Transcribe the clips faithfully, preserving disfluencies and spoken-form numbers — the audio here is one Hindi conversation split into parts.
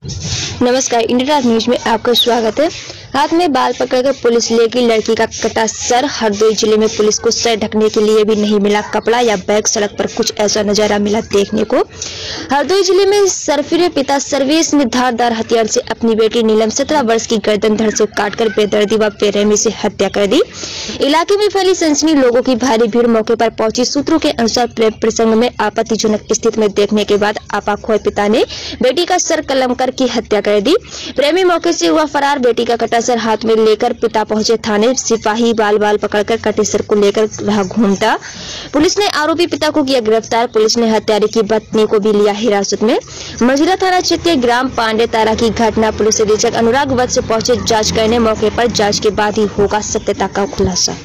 नमस्कार, इंडिया न्यूज में आपका स्वागत है। हाथ में बाल पकड़कर पुलिस लेगी लड़की का कटा सर। हरदोई जिले में पुलिस को सर ढकने के लिए भी नहीं मिला कपड़ा या बैग। सड़क पर कुछ ऐसा नजारा मिला देखने को। हरदोई जिले में सरफिरे पिता सर्वेश ने धारदार हथियार से अपनी बेटी नीलम सत्रह वर्ष की गर्दन धड़ से काटकर बेदर्दी व बेरहमी से हत्या कर दी। इलाके में फैली सनसनी, लोगों की भारी भीड़ मौके पर पहुंची। सूत्रों के अनुसार प्रेम प्रसंग में आपत्तिजनक स्थिति में देखने के बाद आपाखोर पिता ने बेटी का सर कलम कर की हत्या कर दी। प्रेमी मौके से हुआ फरार। बेटी का कटा सर हाथ में लेकर पिता पहुंचे थाने। सिपाही बाल बाल पकड़कर कटे सर को लेकर रहा घूमता। पुलिस ने आरोपी पिता को किया गिरफ्तार। पुलिस ने हत्यारे की पत्नी को भी लिया हिरासत में। मझिला थाना क्षेत्र के ग्राम पांडे तारा की घटना। पुलिस अधीक्षक अनुराग वत्स पहुंचे जांच करने। मौके पर जांच के बाद ही होगा सत्यता का खुलासा।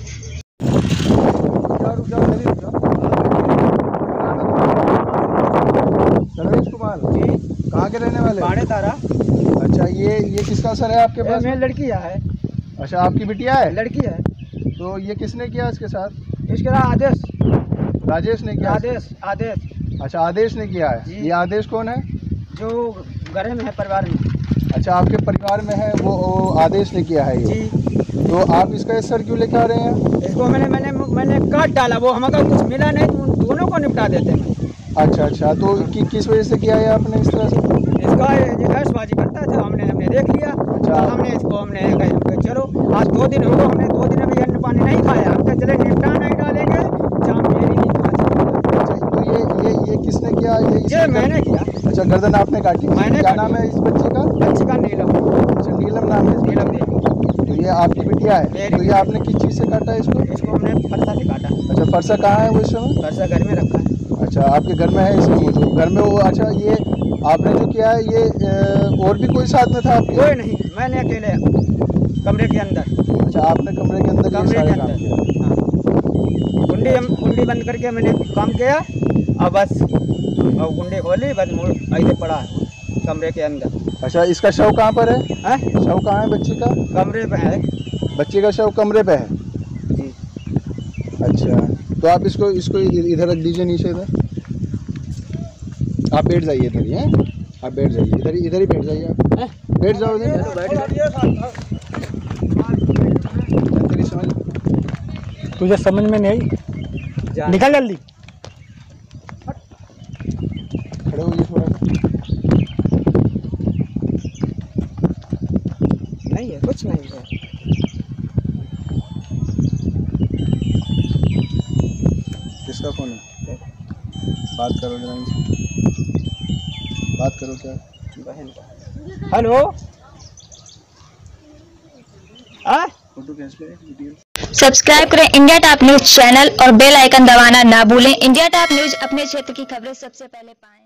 सर्वेश कुमार जी, कहाँ के रहने वाले? पांडे तारा। अच्छा, ये ये किसका सर है आपके पास? मेरी लड़की है। अच्छा, आपकी बिटिया है? लड़की है। तो ये किसने किया इसके साथ? इसके साथ आदेश राजेश ने किया? आदेश आदेश अच्छा, आदेश ने किया है। ये आदेश कौन है? जो घर में है, परिवार में। अच्छा, आपके परिवार में है वो, वो आदेश ने किया है ये जी। तो आप इसका सर क्यों लेके आ रहे हैं? इसको मैंने मैंने मैंने काट डाला, वो हमारा कुछ मिला नहीं तो उन दोनों को निपटा देते हैं। अच्छा अच्छा, तो कि, किस वजह से किया है आपने इस तरह से? इसका ये गैसबाजी करता था, हमने हमने देख लिया। अच्छा। हमने इसको हमने कहा चलो आज दो दिन हो गए, हमने दो दिन में अन्न पानी नहीं खाया। हम कहा चले निपटा नहीं डालेंगे, जाम मेरी नहीं खा। अच्छा, तो ये ये ये किसने किया? ये, ये मैंने किया। अच्छा, गर्दन आपने काटी? मैंने क्या नाम है इस बच्चे का? बच्चे का नीलम। अच्छा, नीलम नाम है? नीलम देवी। तो ये आपकी बिटिया है? तो ये आपने किस चीज़ से काटा इसको? इसको हमने फरसा से काटा। अच्छा, फरसा कहाँ है वो इस समय? फरसा घर में रखा है। अच्छा, आपके घर में है इसमें? तो घर में वो, अच्छा, ये आपने जो किया है ये और भी कोई साथ में था आपके? कोई नहीं, मैंने अकेले कमरे के अंदर। अच्छा, आपने कमरे के अंदर कमरे के अंदर कुंडी हम कुंडी बंद करके मैंने काम किया और बस और कुंडी खोली, बस मुड़ ऐसे पड़ा कमरे के अंदर। अच्छा, इसका शव कहाँ पर है? है? शव कहाँ है बच्ची का? कमरे पे है। बच्चे का शव कमरे पे है जी। अच्छा, तो आप इसको इसको इधर रख दीजिए, नीचे इधर। आप बैठ जाइए इधर ही, हैं? आप बैठ जाइए इधर ही, इधर ही बैठ जाइए आप। बैठ जाओ इधर। तुझे समझ में नहीं आई? निकल जल्दी। खड़े होइए थोड़ा सा। नहीं है, कुछ नहीं है। किसका फोन है? बात करो जरा इनसे। बात करो। क्या बहन का? हेलो। आ? फोटो कैसे वीडियो? सब्सक्राइब करें इंडिया टॉप न्यूज चैनल और बेल आइकन दबाना ना भूलें। इंडिया टॉप न्यूज अपने क्षेत्र की खबरें सबसे पहले पाएं।